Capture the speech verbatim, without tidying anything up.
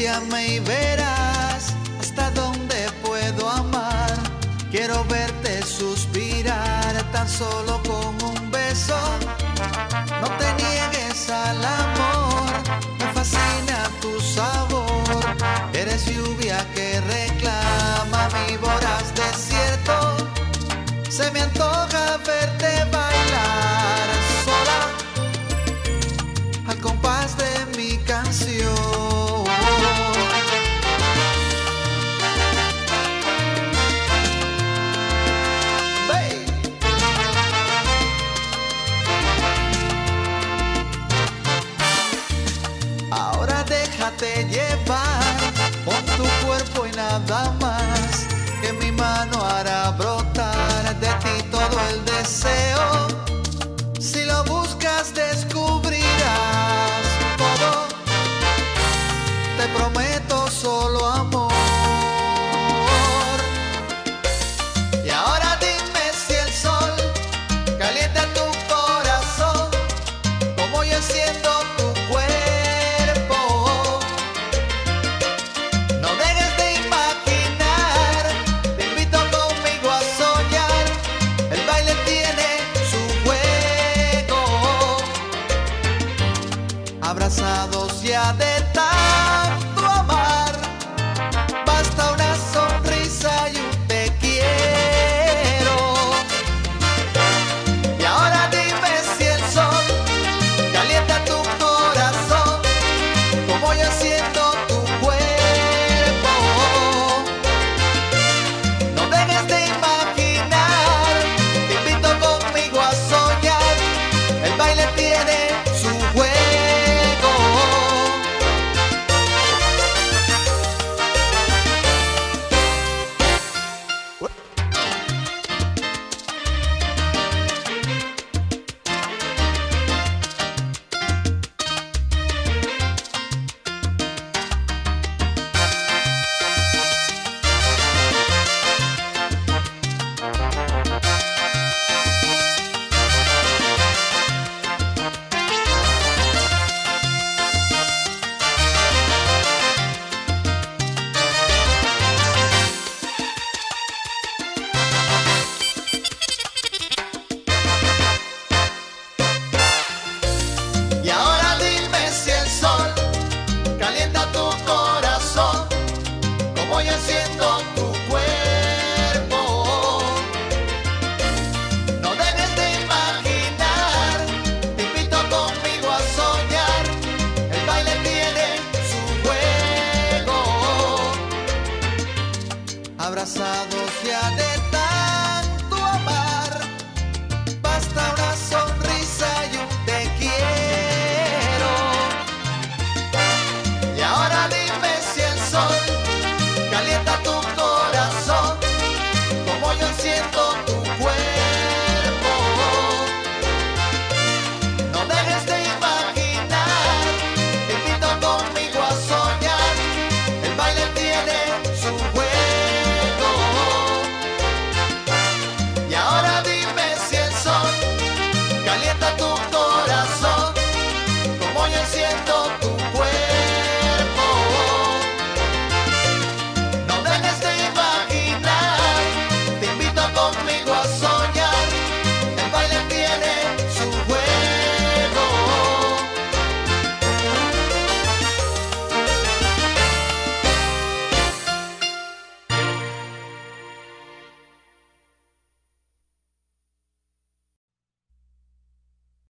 Acaríciame y verás hasta dónde puedo amar. Quiero verte suspirar tan solo con un beso. No te niegues al amor, me fascina tu sabor. Eres lluvia que reclama mi voraz desierto. Se me antoja verte bailar sola al compás de mi canción. Hey. Ahora déjate llevar por tu cuerpo y nada más, que mi mano hará brotar de ti todo el deseo. Si lo buscas descubrirás todo, te prometo solo amor. Y ahora dime si el sol calienta tu corazón como yo enciendo tu cuerpo. No dejes de imaginar, te invito conmigo a soñar. El baile tiene su juego, abrazados ya de tarde.